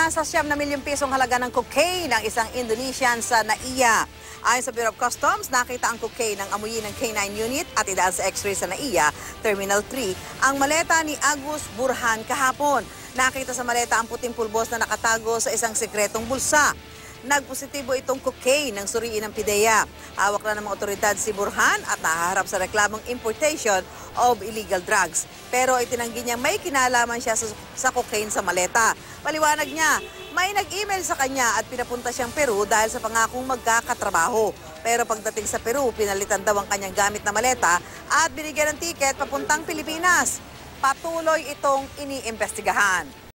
Nasa 9 na milyong pisong halaga ng cocaine ng isang Indonesian sa NAIA. Ayon sa Bureau of Customs, nakita ang cocaine ng amuyin ng K9 unit at idaan sa x-ray sa NAIA, Terminal 3, ang maleta ni Agus Burhan kahapon. Nakita sa maleta ang puting pulbos na nakatago sa isang sekretong bulsa. Nagpositibo itong cocaine ng suriin ng PIDEA. Hawak na ng mga otoridad si Burhan at nahaharap sa reklamong importation of illegal drugs. Pero itinanggi niya may kinalaman siya sa cocaine sa maleta. Paliwanag niya, may nag-email sa kanya at pinapunta siyang Peru dahil sa pangakong magkakatrabaho. Pero pagdating sa Peru, pinalitan daw ang kanyang gamit na maleta at binigyan ng tiket papuntang Pilipinas. Patuloy itong iniimbestigahan.